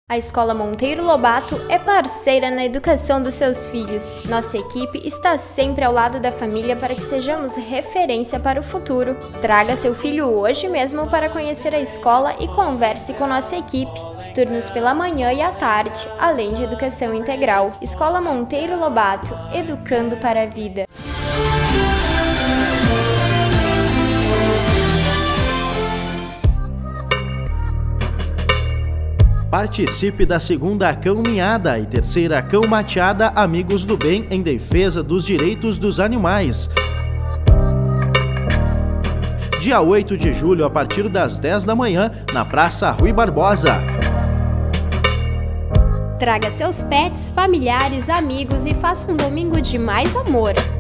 A Escola Monteiro Lobato é parceira na educação dos seus filhos. Nossa equipe está sempre ao lado da família para que sejamos referência para o futuro. Traga seu filho hoje mesmo para conhecer a escola e converse com nossa equipe. Turnos pela manhã e à tarde, além de educação integral. Escola Monteiro Lobato, educando para a vida. Participe da segunda Cão-Minhada e terceira Cão-Mateada Amigos do Bem em defesa dos direitos dos animais. Dia 8 de julho, a partir das 10 da manhã, na Praça Rui Barbosa. Traga seus pets, familiares, amigos e faça um domingo de mais amor.